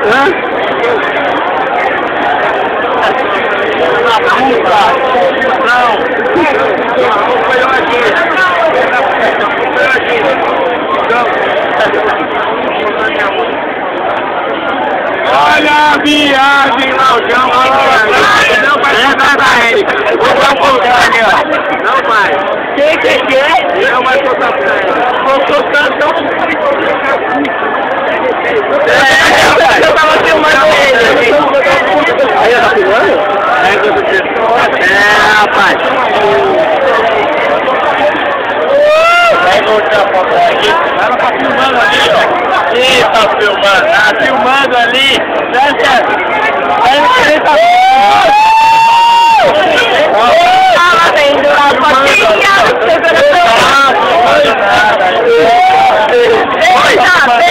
Hã? Não. Acompanhou aqui. Olha a viagem, Laujão. Não vai soltar ele. Vou dar um pouquinho ali, ó. Não vai. Que? Não vai soltar pra ele. Vou soltando. Eu tava filmando ele. Aí, tá filmando? Rapaz. Vai voltar a foto aqui. Ela tá filmando ali, ó. Ih, tá filmando. Tá filmando ali. Certo? Aí não queria tá Tava vendo a fotinha. Eita!